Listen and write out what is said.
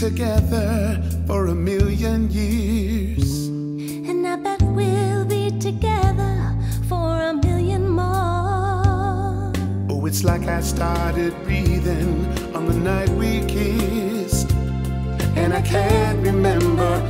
together for a million years. And I bet we'll be together for a million more. Oh, it's like I started breathing on the night we kissed, and I can't remember